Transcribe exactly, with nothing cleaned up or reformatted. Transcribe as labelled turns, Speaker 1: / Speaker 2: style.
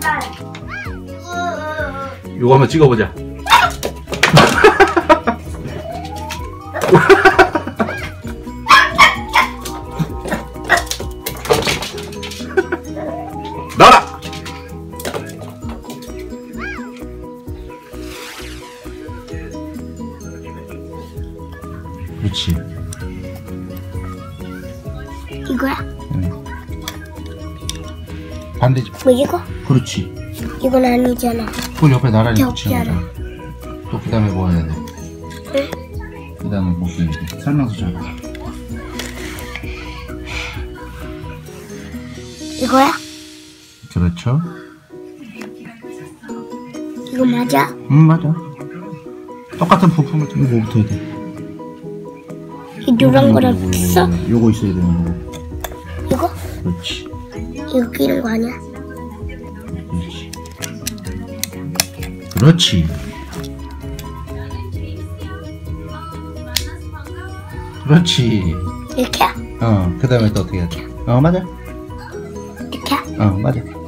Speaker 1: 이거 한번 찍어보자. 나와라! 그렇지.
Speaker 2: 이거야?
Speaker 1: 응. 반대지.
Speaker 2: 뭐 이거?
Speaker 1: 그렇지.
Speaker 2: 이건 아니잖아.
Speaker 1: 그걸 옆에 나란히 붙이는
Speaker 2: 없잖아.
Speaker 1: 거잖아. 또 그 다음에 뭐 해야 돼?
Speaker 2: 응?
Speaker 1: 그 다음에 뭐 해야 돼? 설명서 잡아.
Speaker 2: 이거야?
Speaker 1: 그렇죠.
Speaker 2: 이거 맞아?
Speaker 1: 응, 맞아. 똑같은 부품을 이거 뭐부터 해야 돼?
Speaker 2: 이 노란 거랑
Speaker 1: 요거, 요거,
Speaker 2: 붙어?
Speaker 1: 요거, 요거 있어야 되는 거고.
Speaker 2: 이거?
Speaker 1: 그렇지.
Speaker 2: 이거 끼는 거 아니야?
Speaker 1: 그렇지. 그렇지. 그렇지.
Speaker 2: 이렇게?
Speaker 1: 어, 그 다음에 또 어떻게 해야 돼? 어, 맞아.
Speaker 2: 이렇게?
Speaker 1: 어, 맞아.